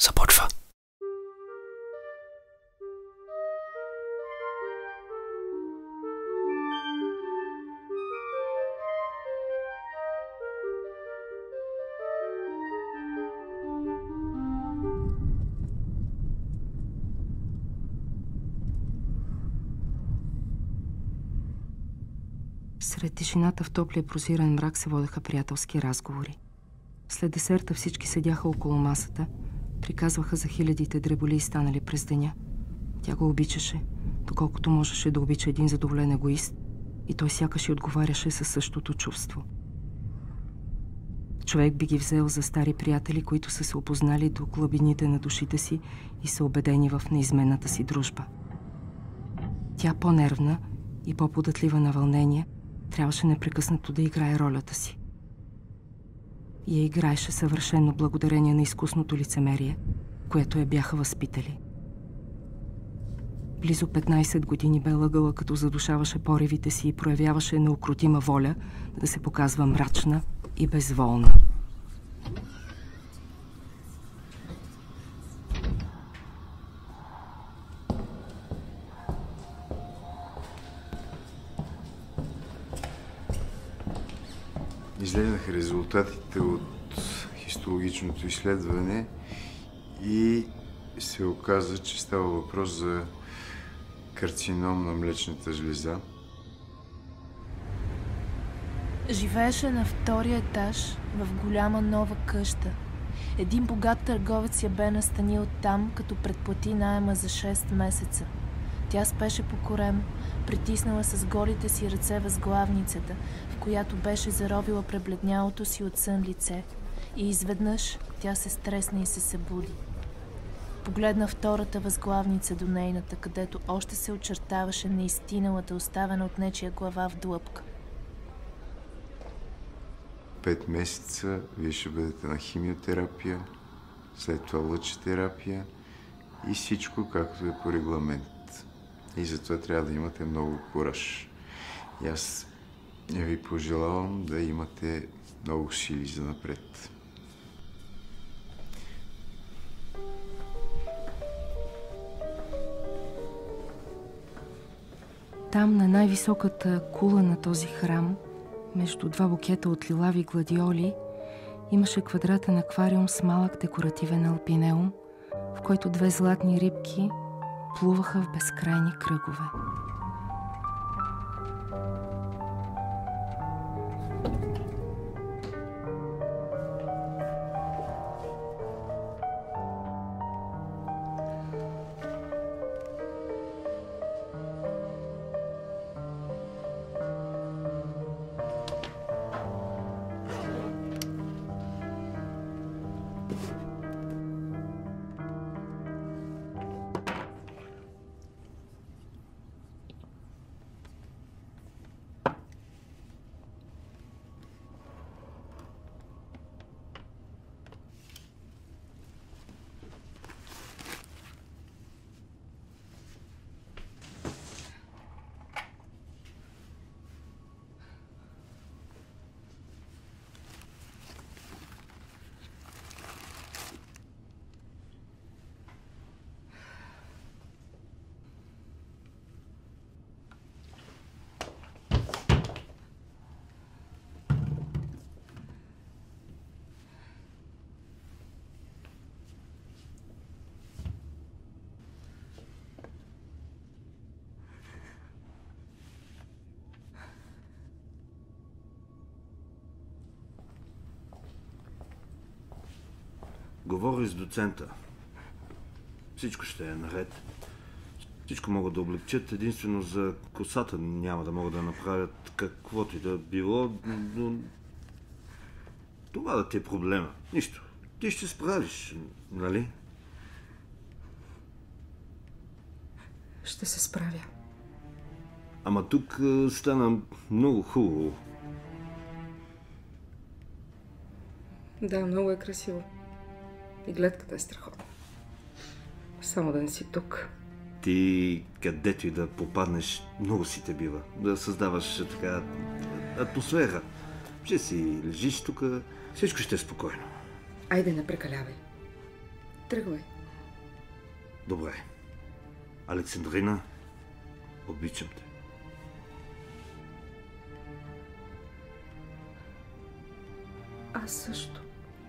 започва. Сред тишината в топлия прозирен мрак се водеха приятелски разговори. След десерта всички седяха около масата, приказваха за хилядите дреболии станали през деня. Тя го обичаше, доколкото можеше да обича един задоволен егоист, и той сякаш и отговаряше със същото чувство. Човек би ги взел за стари приятели, които са се опознали до глъбините на душите си и са убедени в неизменната си дружба. Тя, по-нервна и по-податлива на вълнение, трябваше непрекъснато да играе ролята си. И я играеше съвършено благодарение на изкусното лицемерие, което я бяха възпитали. Близо 15 години бе лъгала, като задушаваше поривите си и проявяваше неукротима воля да се показва мрачна и безволна. Излезнаха резултатите от хистологичното изследване и се оказа, че става въпрос за карцином на млечната жлеза. Живееше на втория етаж в голяма нова къща. Един богат търговец я бе настанил там, като предплати наема за 6 месеца. Тя спеше по корем, притиснала с голите си ръце възглавницата, в която беше заровила пребледнялото си от сън лице. И изведнъж тя се стресна и се събуди. Погледна втората възглавница до нейната, където още се очертаваше неизстиналата, оставена от нечия глава в длъпка. 5 месеца вие ще бъдете на химиотерапия, след това лъчетерапия и всичко както е по регламент. И затова трябва да имате много кураж. И аз ви пожелавам да имате много сили за напред. Там, на най-високата кула на този храм, между два букета от лилави гладиоли, имаше квадратен аквариум с малък декоративен алпинеум, в който 2 златни рибки плуваха в безкрайни кръгове. Говори с доцента. Всичко ще е наред. Всичко могат да облегчат, единствено за косата няма да могат да направят каквото и да било, но това да ти е проблема. Нищо. Ти ще справиш, нали? Ще се справя. Ама тук стана много хубаво. Да, много е красиво. И гледката е страхотна. Само да не си тук. Ти, където и да попаднеш, много си те бива. Да създаваш така атмосфера. Ще си лежиш тук, всичко ще е спокойно. Айде, не прекалявай. Тръгвай. Добре. Александрина, обичам те. Аз също.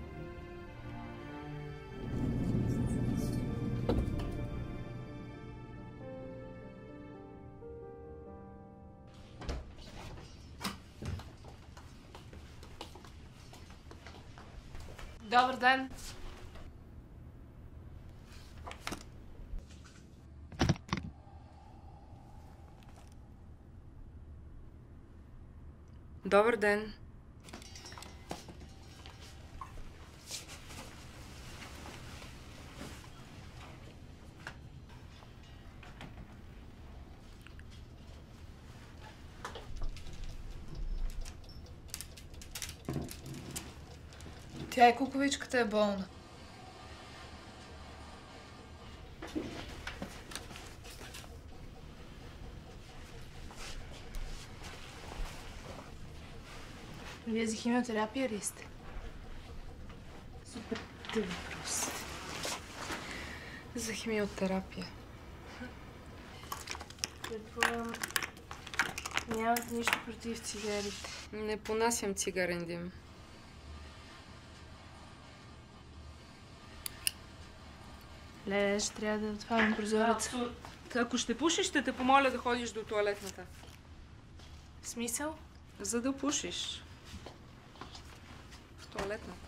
Добър ден! Добър ден. Тя и куковичката е болна. Вие за химиотерапия ли сте? Супер въпрос. За химиотерапия. Предполагам, нямате нищо против цигарите. Не понасям цигарен дим. Леле, ще трябва да отварям прозореца. Ако ще пушиш, ще те помоля да ходиш до тоалетната. В смисъл? За да пушиш. В тоалетната.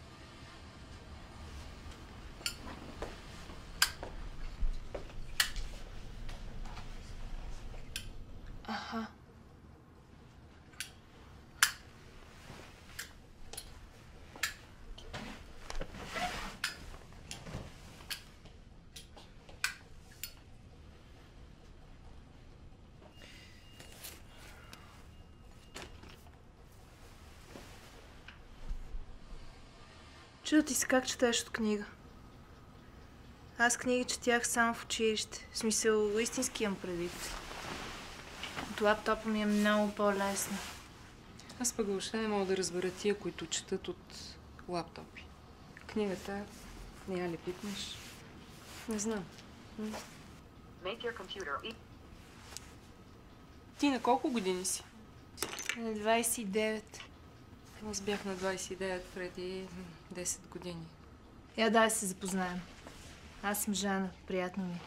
Аха. Чудо ти се как четеш от книга. Аз книги четях само в училище. В смисъл, истински имам предвид. От лаптопа ми е много по-лесно. Аз пък въобще не мога да разбера тия, които четат от лаптопи. Книгата, не я ли пипнеш? Не знам. Ти на колко години си? На 29. Аз бях на 29 преди 10 години. Я дай се запознаем. Аз съм Жана. Приятно ми.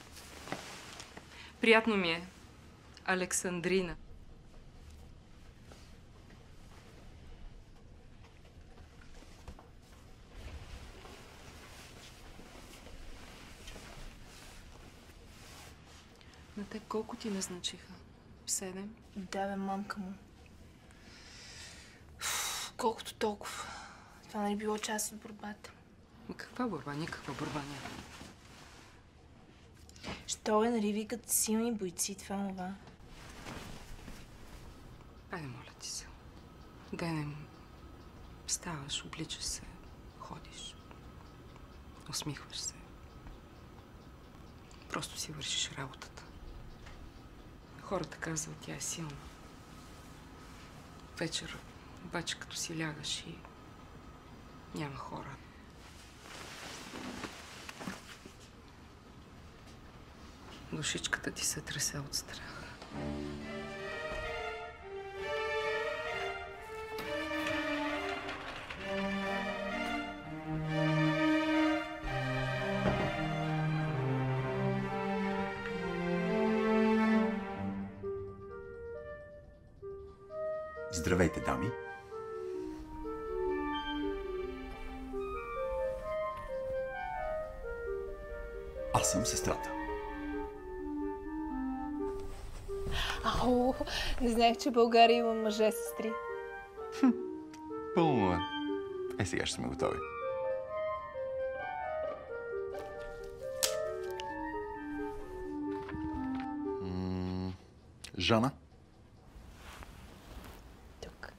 Приятно ми е. Александрина. На теб колко ти назначиха? 7? Да, бе, мамка му. Колкото толкова. Това нали било част от борбата. Ма каква борба? Никаква борба няма. Що е, нали викат силни бойци, това. Айде, моля ти се. Денем ставаш, обличаш се, ходиш, усмихваш се. Просто си вършиш работата. Хората казват, тя е силна. Вечер, обаче, като си лягаш и няма хора. Душичката ти се тресе от страх. Здравейте, дами. Аз съм сестрата. Ау, не знаех, че в България има мъже-сестри. Пълно е. Сега ще сме готови. Жана? Тук.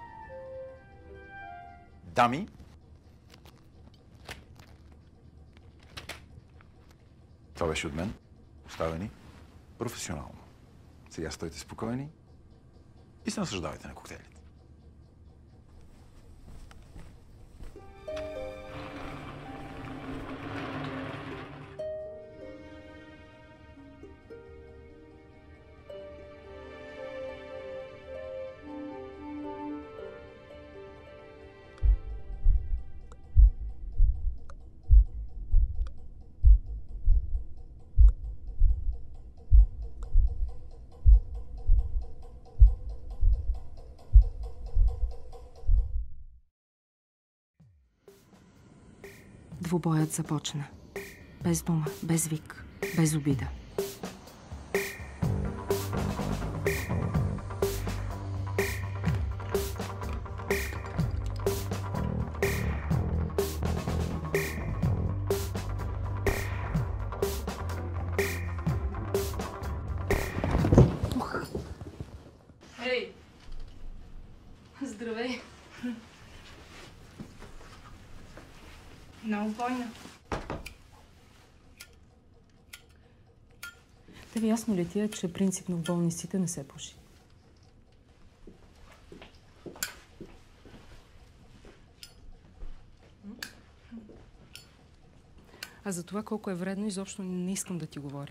Дами? Това беше от мен. Оставени професионално. Сега стойте спокойни и се наслаждавайте на коктейлите. Двубоят започна. Без дума, без вик, без обида. Ей! Здравей! Много бойна. Тебе ясно ли ти е, че принципно в болниците не се пуши? А за това колко е вредно, изобщо не искам да ти говоря.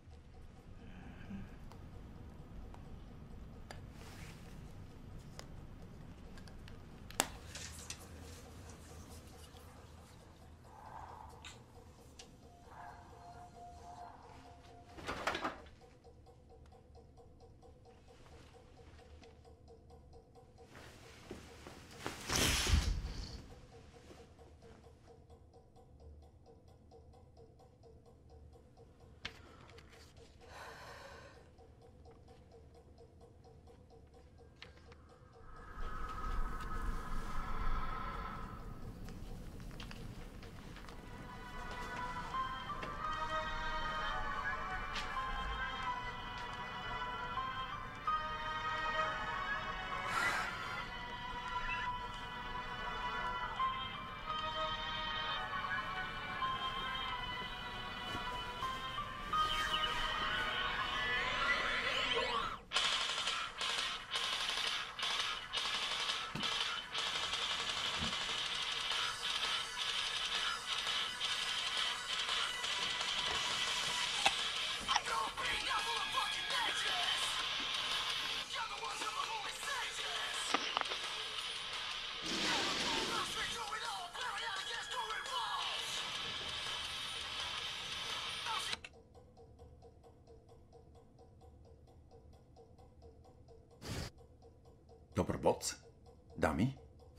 Добър боц, дами.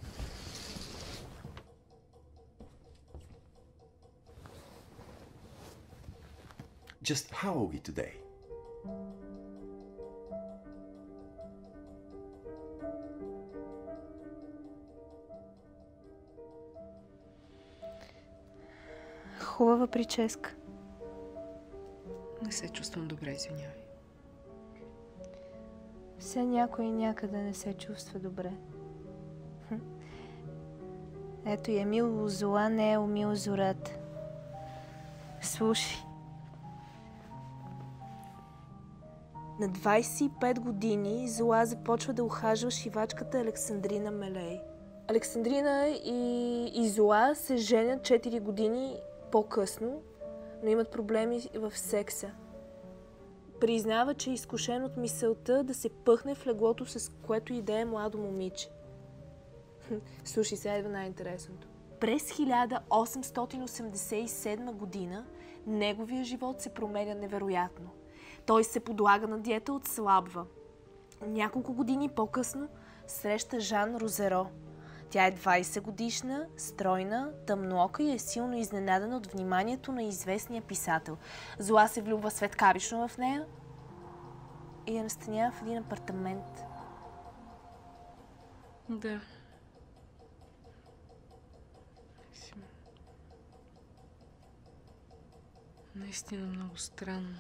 Just how are we today? Хубава прическа. Не се чувствам добре, извинявай. Все някой някъде не се чувства добре. Ето и Емил Лозола не е умил зората. Слушай. На 25 години Зола започва да ухажва шивачката Александрина Мелей. Александрина и Зола се женят 4 години по-късно, но имат проблеми в секса. Признава, че е изкушен от мисълта да се пъхне в леглото, с което и да е младо момиче. Слушай, сега идва най-интересното. През 1887 година неговия живот се променя невероятно. Той се подлага на диета, отслабва. Няколко години по-късно среща Жан Розеро. Тя е 20 годишна, стройна, тъмноока и е силно изненадана от вниманието на известния писател. Зола се влюбва светкавично в нея и я настанява в един апартамент. Да. Наистина много странно.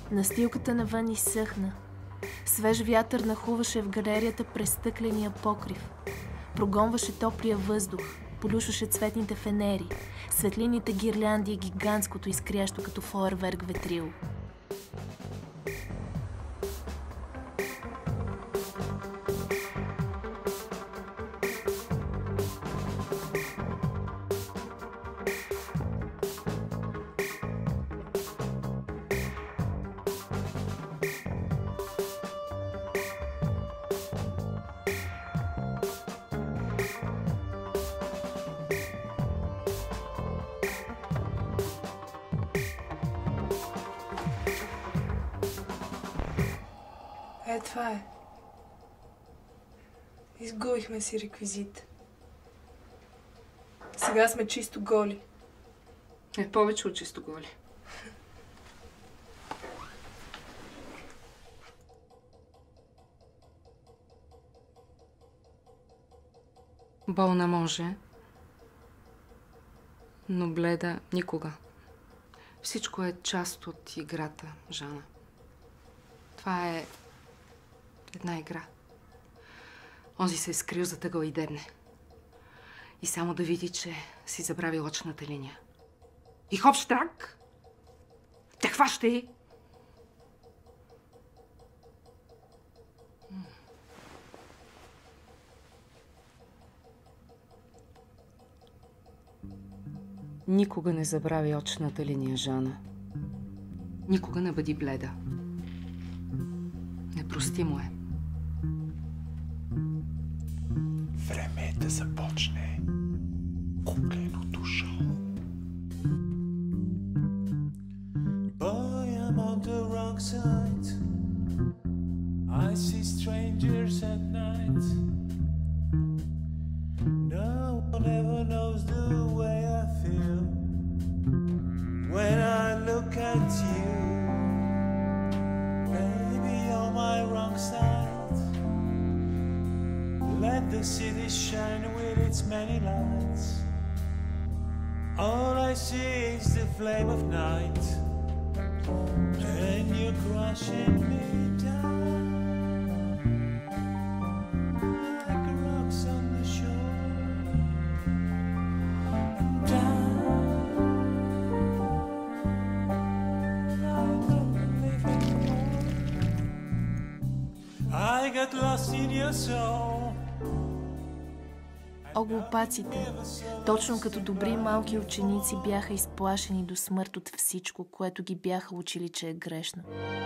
Настилката навън изсъхна. Свеж вятър нахуваше в галерията през стъкления покрив. Прогонваше топлия въздух, полюшваше цветните фенери, светлините гирлянди и гигантското изкрящо като фойерверк ветрило. Това е. Изгубихме си реквизит. Сега сме чисто голи. Повече от чисто голи. Болна може, но бледа никога. Всичко е част от играта, Жана. Това е една игра. Онзи се е скрил за тъгъл и дебне. И само да види, че си забрави очната линия. И хоп штрак! Те хваща и... Никога не забрави очната линия, Жана. Никога не бъди бледа. Непростимо е. Време е да започне кукленото шоу. Boy, I'm on the wrong side. I see strangers at night. No one ever knows the way I feel when I look at you. Baby, on my wrong side. Let the city shine with its many lights. All I see is the flame of night, and you're crushing me down like rocks on the shore. And down, I don't believe anymore. I got lost in your soul. Оглупаците, точно като добри малки ученици, бяха изплашени до смърт от всичко, което ги бяха учили, че е грешно.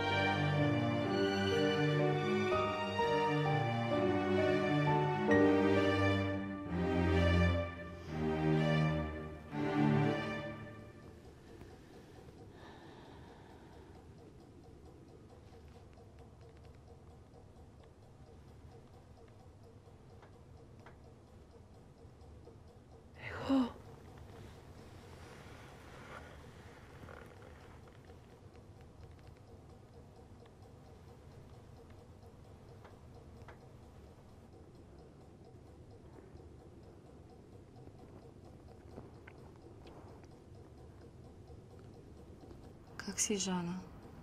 Как си, Жана?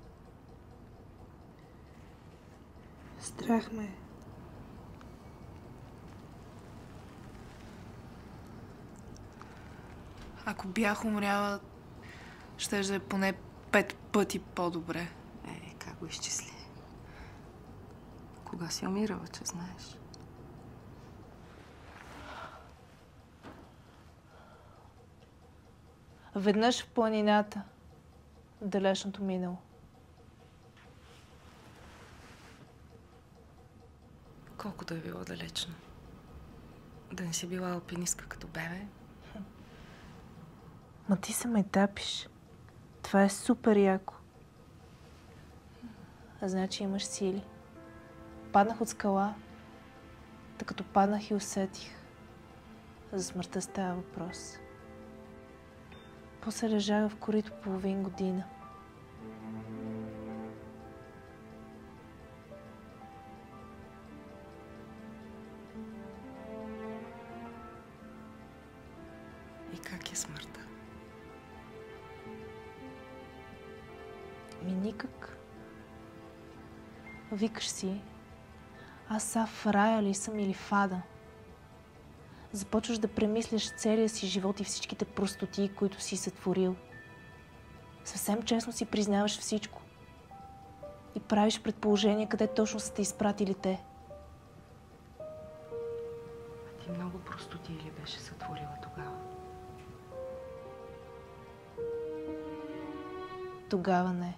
Страх ме. Ако бях умряла, ще е поне 5 пъти по-добре. Как го изчисли? Кога си умирала, че знаеш? Веднъж в планината, в далечното минало. Колкото е било далечно. Да не си била алпинистка като бебе. Ма ти се майтапиш. Това е супер яко. А значи имаш сили. Паднах от скала, тъй като паднах и усетих. За смъртта става въпрос. После лежах в корито половин година. И как е смъртта? Никак. Викаш си, аз са в рая ли съм или в ада? Започваш да премисляш целия си живот и всичките простоти, които си сътворил. Съвсем честно си признаваш всичко. И правиш предположение къде точно са те изпратили те. Ти много простоти ли беше сътворила тогава? Тогава не.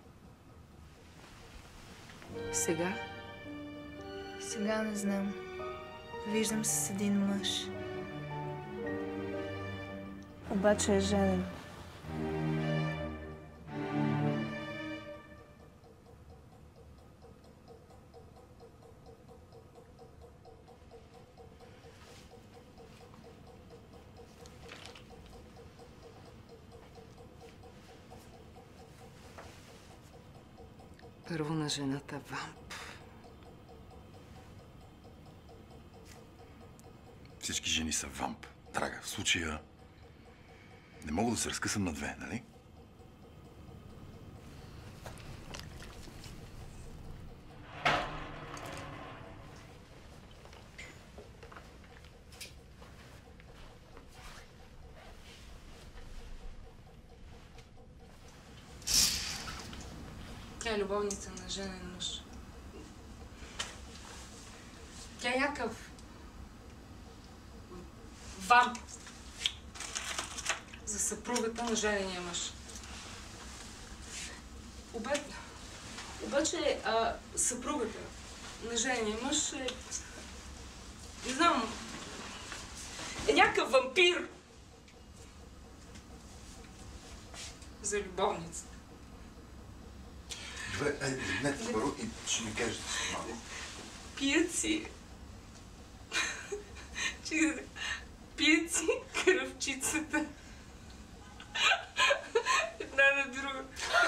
Сега? Сега не знам. Виждам се с един мъж. Обаче е женен. Първо на жената вамп. Всички жени са вамп. Драга, в случая не мога да се разкъсам на две, нали? Тя е любовница на женен мъж. Тя е някакъв вамп за съпругата на женения мъж. Обаче съпругата на женения мъж е... Не знам... Е някакъв вампир за любовницата. Добре, легнете първо и ще ми кажете си малко. Пият си... Пият си кръвчицата. Една на друга.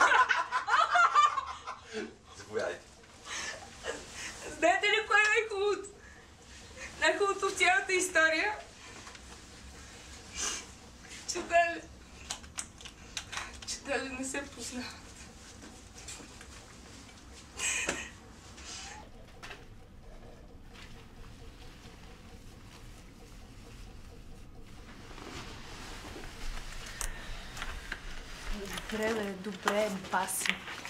Заповядайте. Знаете ли кое е най-хубавото? Най-хубавото в цялата история? Че дали не се познават. Добре, бе, добре, баси.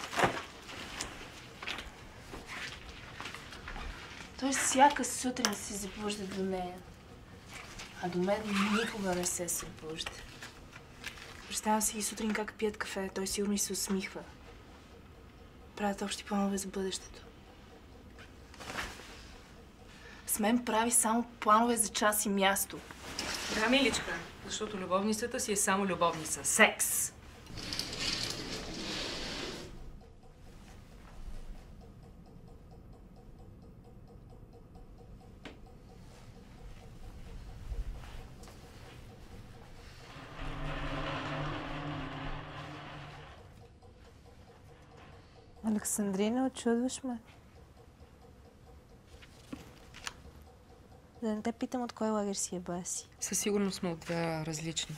Той всяка сутрин се събужда до нея. А до мен никога не се събужда. Представя си и сутрин как пият кафе. Той сигурно и се усмихва. Правят общи планове за бъдещето. С мен прави само планове за час и място. Да, миличка, защото любовницата си е само любовница. Секс! Александрина, очудваш ме. Да не те питам от кой лагер си е баси. Със сигурност сме от две различни.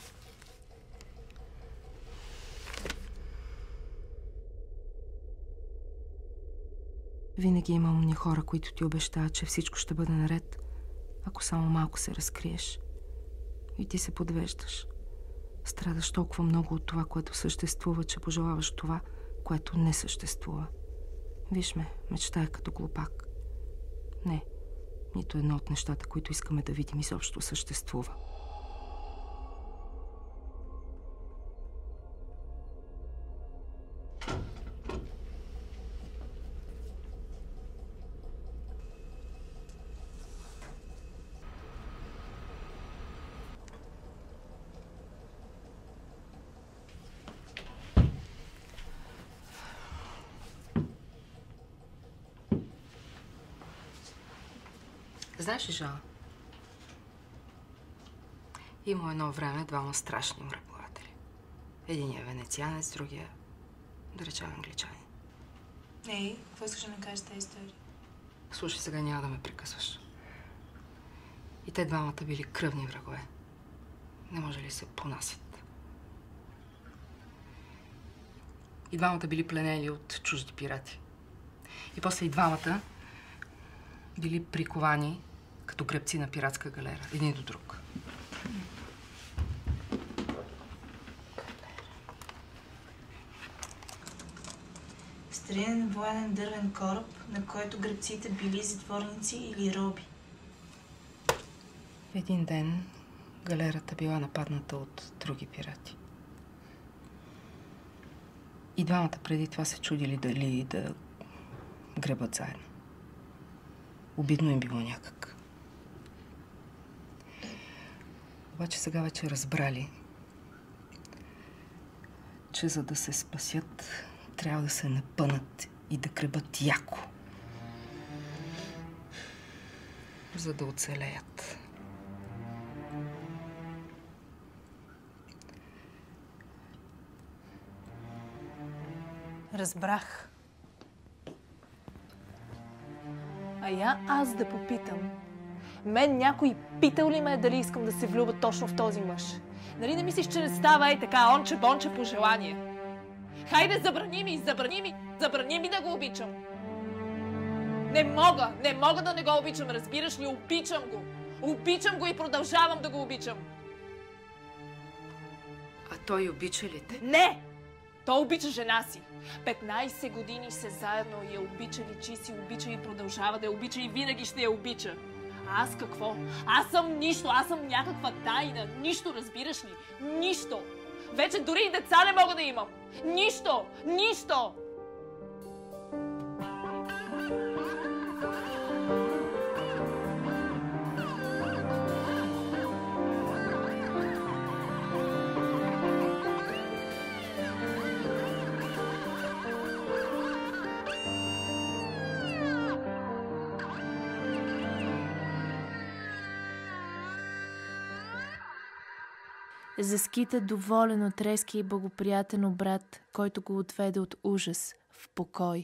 Винаги има умни хора, които ти обещават, че всичко ще бъде наред, ако само малко се разкриеш. И ти се подвеждаш. Страдаш толкова много от това, което съществува, че пожелаваш това, което не съществува. Виж ме, мечтая като глупак. Не, нито едно от нещата, които искаме да видим, изобщо съществува. Знаеш ли, Жала? Има едно време двама страшни мореплаватели. Единият е венецианец, другия, да речем, англичанин. Ей, какво искаш да ми кажеш тази история? Слушай, сега няма да ме прекъсваш. И те двамата били кръвни врагове. Не може ли се понасят? И двамата били пленени от чужди пирати. И после и двамата били приковани като гребци на пиратска галера, един до друг. Старинен военен дървен кораб, на който гребците били затворници или роби. Един ден галерата била нападната от други пирати. И двамата преди това се чудили дали да гребат заедно. Обидно им било някак. Обаче сега вече разбрали, че за да се спасят, трябва да се напънат и да гребат яко, за да оцелеят. Разбрах. А я аз да попитам. Мен някой питал ли ме дали искам да се влюбя точно в този мъж? Нали не мислиш, че не става така онче-бонче по желание? Хайде, забрани ми да го обичам. Не мога да не го обичам, разбираш ли? Обичам го. Обичам го и продължавам да го обичам. А той обича ли те? Не! Той обича жена си. 15 години се заедно и я обича, личи си, обича и продължава да я обича и винаги ще я обича. А аз какво? Аз съм нищо, аз съм някаква тайна. Нищо, разбираш ли? Нищо. Вече дори и деца не мога да имам. Нищо! Нищо! Заскита доволен от резкия и благоприятен обрат, който го отведе от ужас в покой.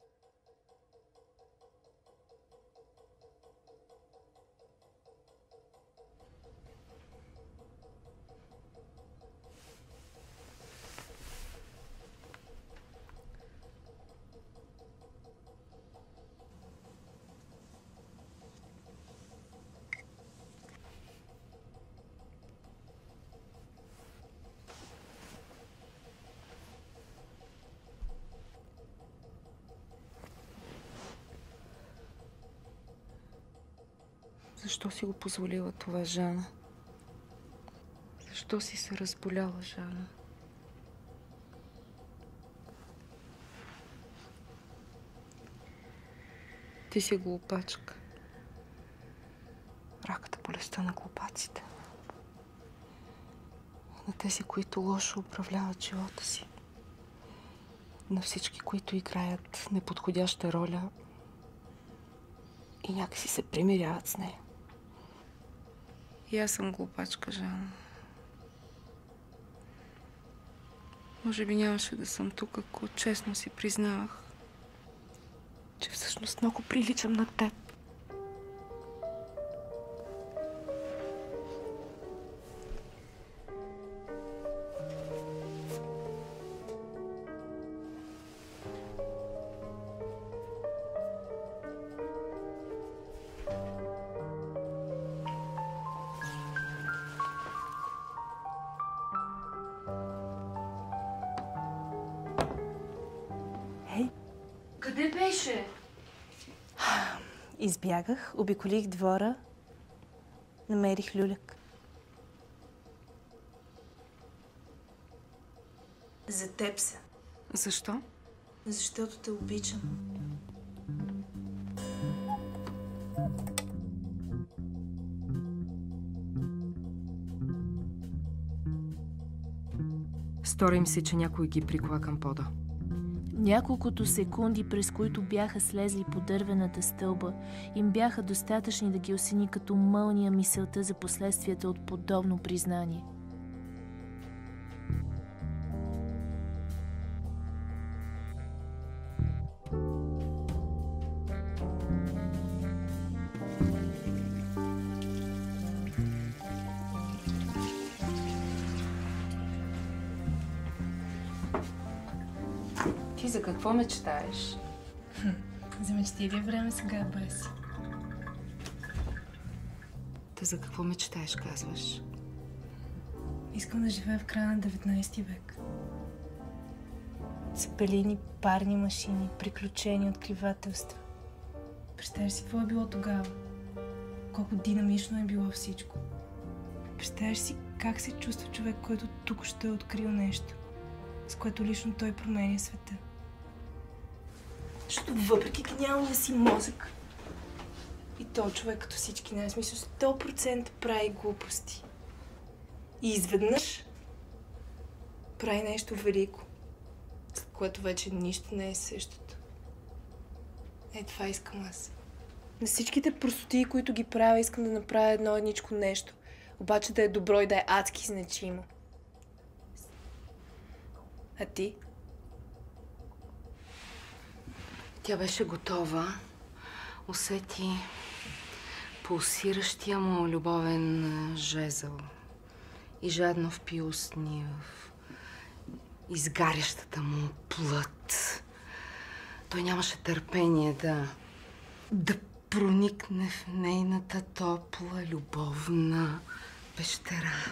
Защо си го позволила това, Жана? Защо си се разболяла, Жана? Ти си глупачка. Раката болестта на глупаците. На тези, които лошо управляват живота си. На всички, които играят неподходяща роля и някакси се примиряват с нея. И аз съм глупачка, Жана. Може би нямаше да съм тук, ако честно си признавах, че всъщност много приличам на теб. Къде беше? Избягах, обиколих двора, намерих люляк. За теб са. Защо? Защото те обичам. Стори им се, че някой ги прикова към пода. Няколкото секунди, през които бяха слезли по дървената стълба, им бяха достатъчни да ги осени като мълния мисълта за последствията от подобно признание. Ти за какво мечтаеш? За мечти ли е време сега, Баси? Та за какво мечтаеш, казваш? Искам да живея в края на 19 век. Цепелини, парни машини, приключения, откривателства. Представяш си какво е било тогава? Колко динамично е било всичко. Представяш си как се чувства човек, който тук ще е открил нещо, с което лично той променя света. Защото въпреки гениалния си мозък, и то човек като всички нас, смисъл 100% прави глупости. И изведнъж прави нещо велико, с което вече нищо не е същото. Е, това искам аз. На всичките простоти, които ги правя, искам да направя едно едничко нещо. Обаче да е добро и да е адски значимо. А ти? Тя беше готова. Усети пулсиращия му любовен жезъл и жадно впи устни в изгарящата му плът. Той нямаше търпение да проникне в нейната топла, любовна пещера.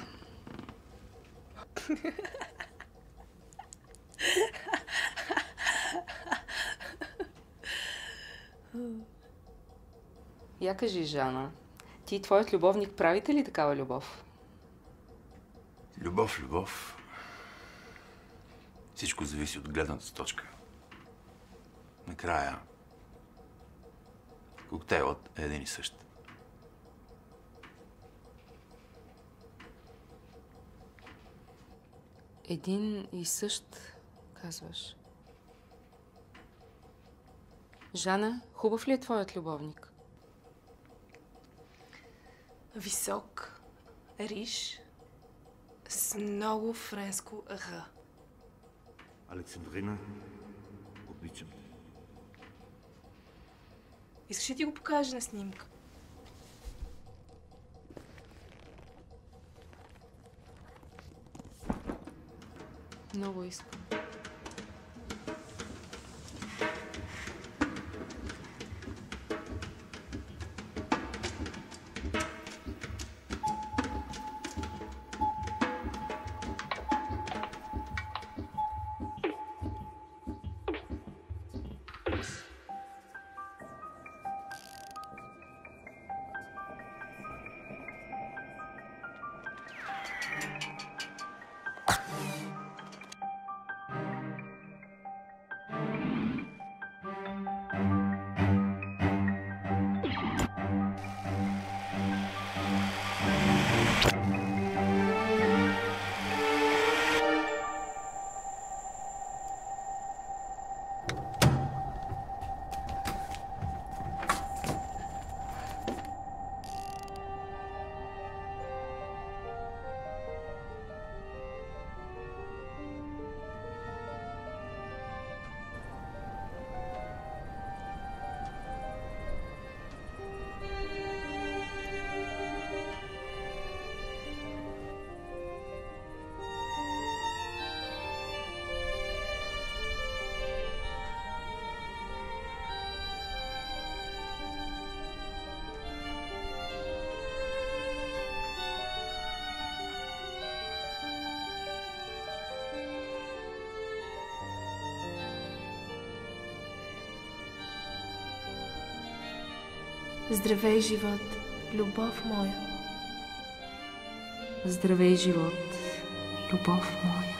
Я кажи, Жана, ти и твоят любовник правите ли такава любов? Любов. Всичко зависи от гледната точка. Накрая коктейлът е един и същ. Един и същ, казваш. Жана, хубав ли е твоят любовник? Висок, риж, с много френско р. Александрина, обичам. Искаш ли ти го покажа на снимка? Много искам. Здравей, живот, любов моя. Здравей, живот, любов моя.